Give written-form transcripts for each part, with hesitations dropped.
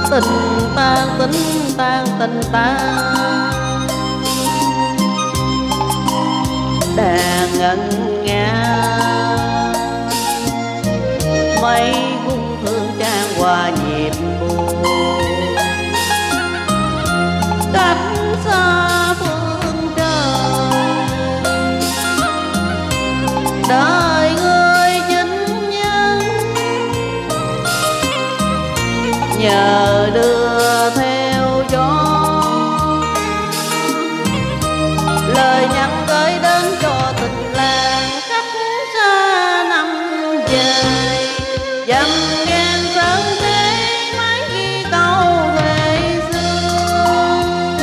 tình tan tình tan tình tan đàn ngân nga mấy cung thương trang hòa nhịp buồn cách xa phương trời đời người chính nhân nhờ đưa theo gió lời nhắn gửi đến cho tình làng cách xa năm về dầm ngang sớm thế mấy ghi câu về xưa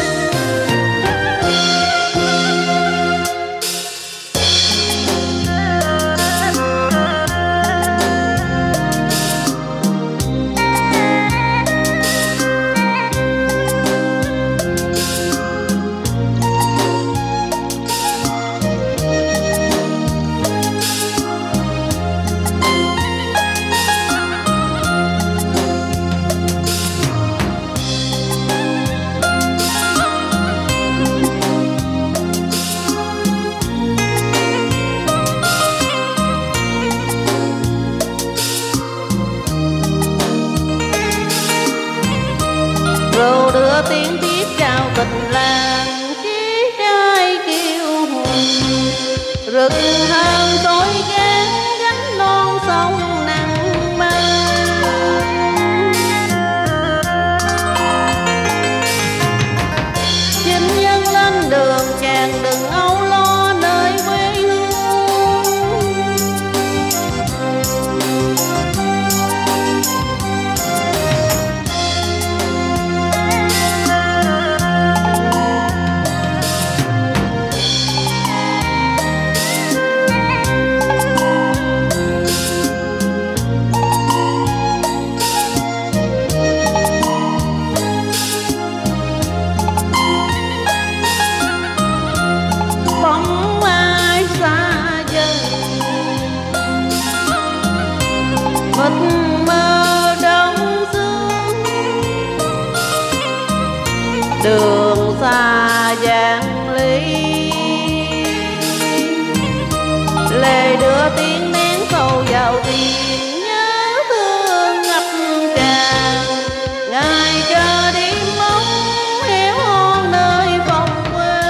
rồi đưa tiếng tiếp chào tình làng chí trai kiêu hùng rực hơn tối gán gánh non sông nắng mang chính nhân lên đường chàng đừng âu lo nơi quê hương mịt mờ đông sương đường xa vạn ly lệ đưa tiếng nén sâu vào tiếng nhớ thương ngập tràn ngày chờ đi mong héo hon nơi phòng quê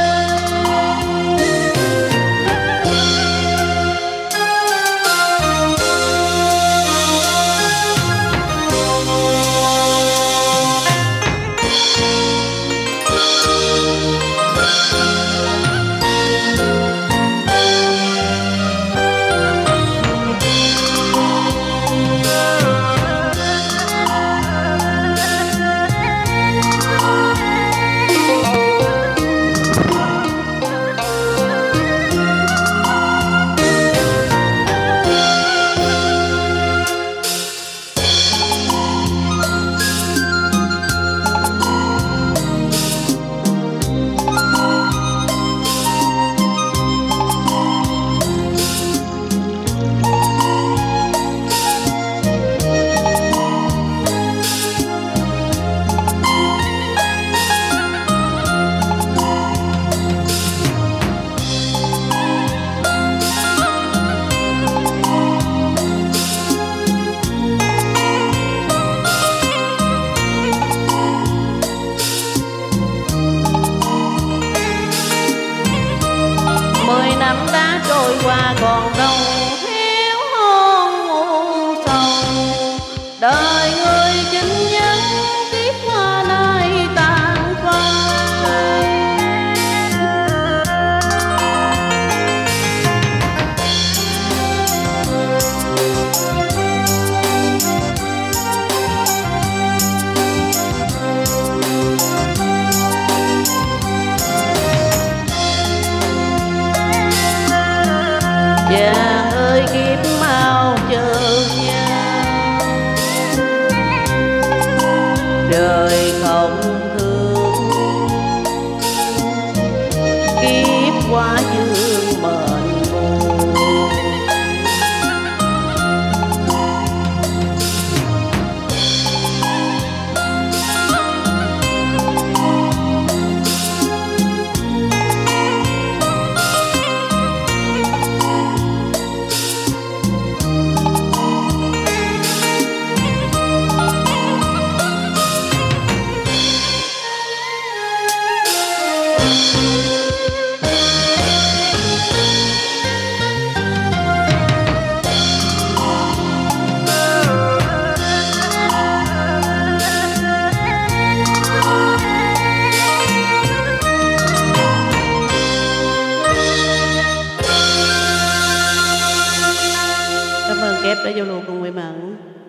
năm đã trôi qua còn đâu thiếu hôn u sầu đời người chính nhân tiếc hoa nay tàn phai chàng ơi kiếp mau chờ nhau đời không thương kiếp quá dương mệnh buồn đẹp đã vô luôn cùng với mặn